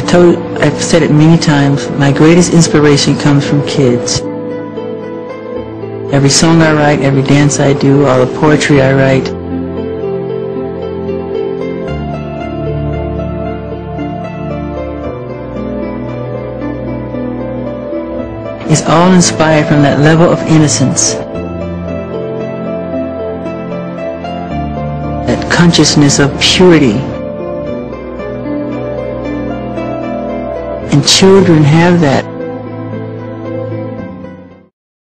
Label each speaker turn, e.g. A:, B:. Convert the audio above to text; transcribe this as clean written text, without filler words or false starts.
A: I've said it many times, my greatest inspiration comes from kids. Every song I write, every dance I do, all the poetry I write, is all inspired from that level of innocence, that consciousness of purity. And children have that